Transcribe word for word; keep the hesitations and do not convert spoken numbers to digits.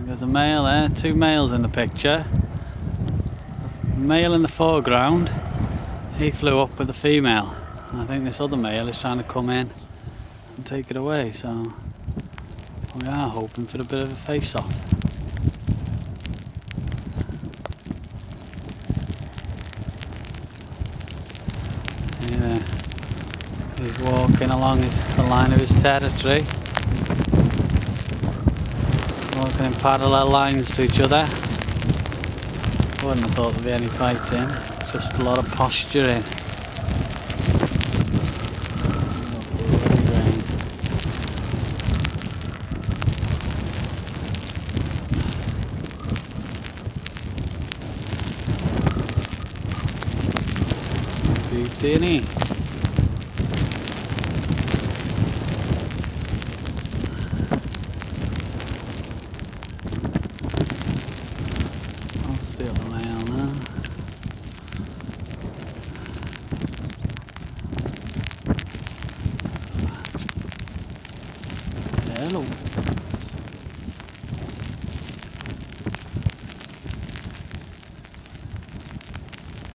There's a male there, two males in the picture. The male in the foreground, he flew up with the female. And I think this other male is trying to come in and take it away, so we are hoping for a bit of a face-off. Yeah, he's walking along his, the line of his territory. Walking in parallel lines to each other. I wouldn't have thought there'd be any fighting, just a lot of posturing. Beauty. That's the other male now. Hello.